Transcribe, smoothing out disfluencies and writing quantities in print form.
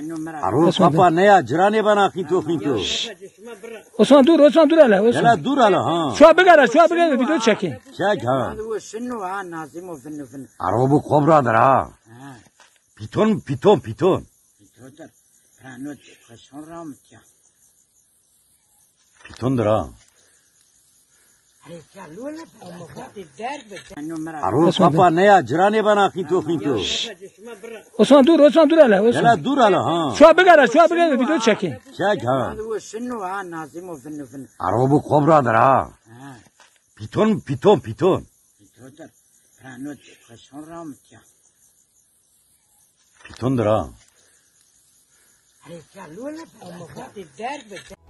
Arul papa ne ya? Cirane bana kinto kinto. Osman dur hele. Osman. Hele dur hele ha. Şu an bir video çekin. Çek ha. Arul bu kobradır ha. Piton. Pitondur ha. Arul papa ne ya? Cirane bana kinto kinto. Osman dur hele. Osman. Hele dur hele ha. Şu an bir video çekin. Çek ha. Arul bu kobradır ha. Piton. Pitondur ha.